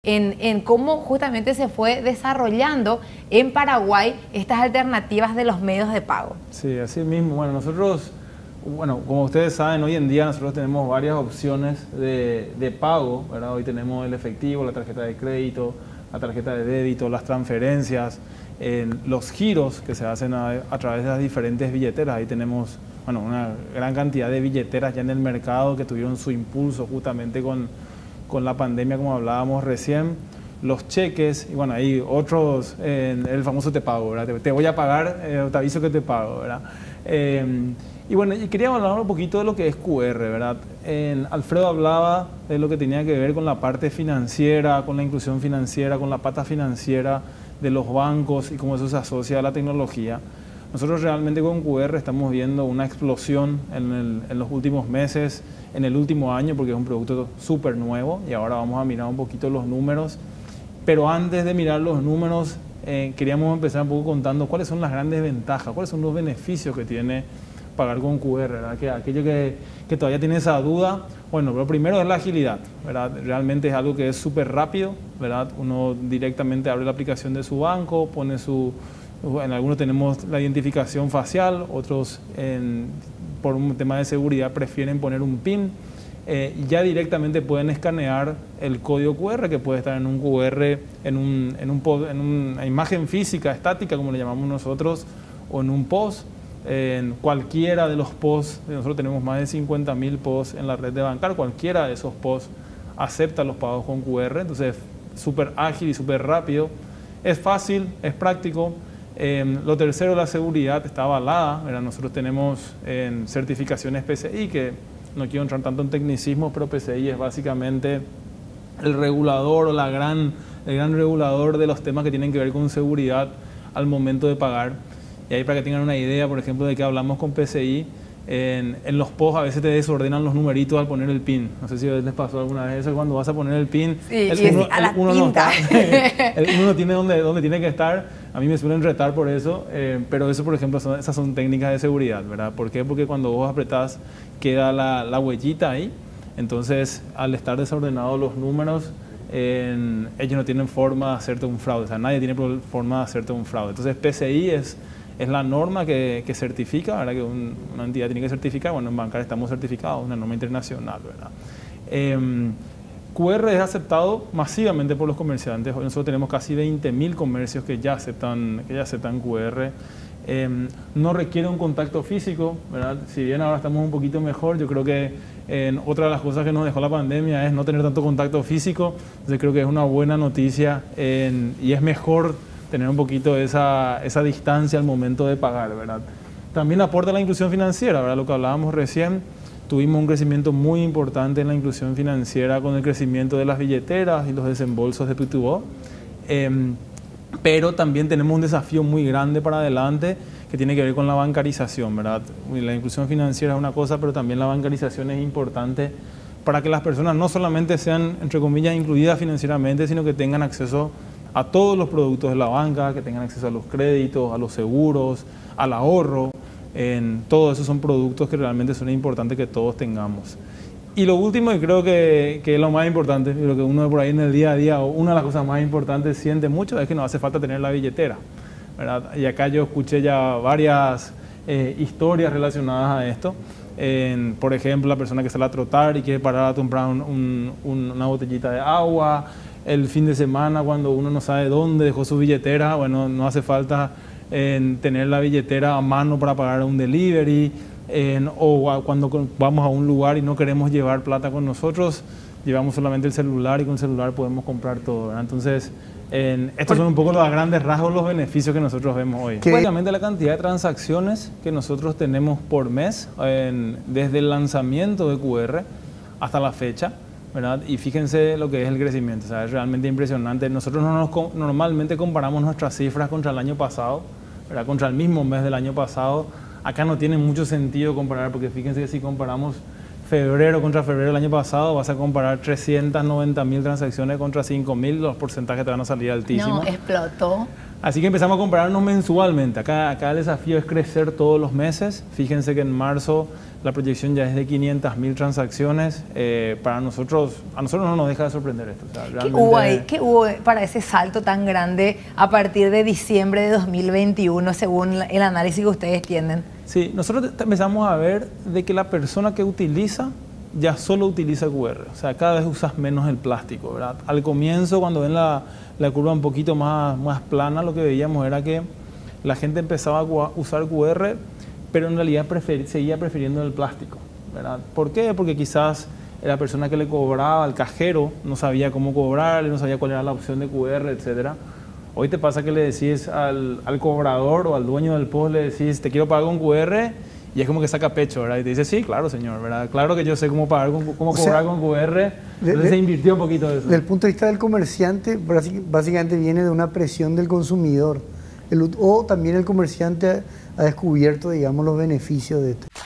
en cómo justamente se fue desarrollando en Paraguay estas alternativas de los medios de pago. Sí, así mismo. Bueno, nosotros, como ustedes saben, hoy en día nosotros tenemos varias opciones de pago, ¿verdad? Hoy tenemos el efectivo, la tarjeta de crédito, la tarjeta de débito, las transferencias, los giros que se hacen a través de las diferentes billeteras. Ahí tenemos una gran cantidad de billeteras ya en el mercado que tuvieron su impulso justamente con la pandemia, como hablábamos recién. Los cheques, y bueno, hay otros, el famoso te pago, ¿verdad? Te voy a pagar, te aviso que te pago, ¿verdad? Y quería hablar un poquito de lo que es QR, ¿verdad? Alfredo hablaba de lo que tenía que ver con la parte financiera, con la inclusión financiera, con la pata financiera de los bancos y cómo eso se asocia a la tecnología. Nosotros realmente con QR estamos viendo una explosión en los últimos meses, en el último año, porque es un producto súper nuevo y ahora vamos a mirar un poquito los números. Pero antes de mirar los números, queríamos empezar un poco contando cuáles son las grandes ventajas, cuáles son los beneficios que tiene pagar con QR, ¿verdad? Que aquello que todavía tiene esa duda, bueno, lo primero es la agilidad, ¿verdad? Realmente es algo que es súper rápido, ¿verdad? Uno directamente abre la aplicación de su banco, pone en algunos tenemos la identificación facial, otros por un tema de seguridad prefieren poner un PIN, y ya directamente pueden escanear el código QR, que puede estar en un QR, en una imagen física, estática, como le llamamos nosotros, o en un POS. En cualquiera de los POS, nosotros tenemos más de 50.000 POS en la red de Bancar, cualquiera de esos POS acepta los pagos con QR, entonces es súper ágil y súper rápido, es fácil, es práctico. Lo tercero, la seguridad está avalada, ¿verdad? Nosotros tenemos certificaciones PCI, que no quiero entrar tanto en tecnicismos, pero PCI es básicamente el regulador o el gran regulador de los temas que tienen que ver con seguridad al momento de pagar. Y ahí, para que tengan una idea, por ejemplo, de que hablamos con PCI, en los POS a veces te desordenan los numeritos al poner el PIN. No sé si les pasó alguna vez eso, cuando vas a poner el PIN, sí, uno no está, uno no tiene donde tiene que estar. A mí me suelen retar por eso, pero eso, por ejemplo, esas son técnicas de seguridad, ¿verdad? ¿Por qué? Porque cuando vos apretás queda la huellita ahí, entonces al estar desordenados los números, ellos no tienen forma de hacerte un fraude, o sea, nadie tiene forma de hacerte un fraude. Entonces PCI es la norma que certifica, ¿verdad? Que una entidad tiene que certificar. Bueno, en Bancar estamos certificados, una norma internacional, ¿verdad? QR es aceptado masivamente por los comerciantes. Hoy nosotros tenemos casi 20.000 comercios que ya aceptan QR. No requiere un contacto físico, ¿verdad? Si bien ahora estamos un poquito mejor, yo creo que otra de las cosas que nos dejó la pandemia es no tener tanto contacto físico. Entonces creo que es una buena noticia y es mejor tener un poquito esa distancia al momento de pagar, ¿verdad? También aporta la inclusión financiera, ¿verdad? Lo que hablábamos recién, tuvimos un crecimiento muy importante en la inclusión financiera con el crecimiento de las billeteras y los desembolsos de P2O, pero también tenemos un desafío muy grande para adelante que tiene que ver con la bancarización, ¿verdad? La inclusión financiera es una cosa, pero también la bancarización es importante para que las personas no solamente sean, entre comillas, incluidas financieramente, sino que tengan acceso a todos los productos de la banca, que tengan acceso a los créditos, a los seguros, al ahorro. Todos esos son productos que realmente son importantes que todos tengamos. Y lo último, y creo que es lo más importante, lo que uno por ahí en el día a día, una de las cosas más importantes siente mucho, es que no hace falta tener la billetera, ¿verdad? Y acá yo escuché ya varias historias relacionadas a esto. Por ejemplo, la persona que sale a trotar y quiere parar a comprar una botellita de agua. El fin de semana, cuando uno no sabe dónde dejó su billetera, bueno, no hace falta tener la billetera a mano para pagar un delivery, o cuando vamos a un lugar y no queremos llevar plata con nosotros, llevamos solamente el celular y con el celular podemos comprar todo, ¿verdad? Entonces, estos son un poco los grandes rasgos, los beneficios que nosotros vemos hoy. Básicamente la cantidad de transacciones que nosotros tenemos por mes, desde el lanzamiento de QR hasta la fecha, ¿verdad? Y fíjense lo que es el crecimiento, o sea, es realmente impresionante. Nosotros normalmente comparamos nuestras cifras contra el año pasado, ¿verdad? Contra el mismo mes del año pasado. Acá no tiene mucho sentido comparar, porque fíjense que si comparamos febrero contra febrero del año pasado, vas a comparar 390.000 transacciones contra 5.000, los porcentajes te van a salir altísimos. No, explotó. Así que empezamos a compararnos mensualmente. Acá el desafío es crecer todos los meses. Fíjense que en marzo la proyección ya es de 500.000 transacciones. A nosotros no nos deja de sorprender esto. O sea, realmente... ¿Qué hubo para ese salto tan grande a partir de diciembre de 2021, según el análisis que ustedes tienen? Sí, nosotros empezamos a ver de que la persona que utiliza ya solo utiliza QR. O sea, cada vez usas menos el plástico, ¿verdad? Al comienzo, cuando ven la curva un poquito más plana, lo que veíamos era que la gente empezaba a usar QR, pero en realidad seguía prefiriendo el plástico, ¿verdad? ¿Por qué? Porque quizás la persona que le cobraba, el cajero, no sabía cómo cobrarle, no sabía cuál era la opción de QR, etcétera. Hoy te pasa que le decís al cobrador o al dueño del post, le decís, te quiero pagar con QR, y es como que saca pecho, ¿verdad? Y te dice, sí, claro, señor, ¿verdad? Claro que yo sé cómo pagar, cómo cobrar con QR. Entonces se invirtió un poquito de eso. Desde el punto de vista del comerciante, básicamente viene de una presión del consumidor. O también el comerciante ha descubierto, digamos, los beneficios de esto.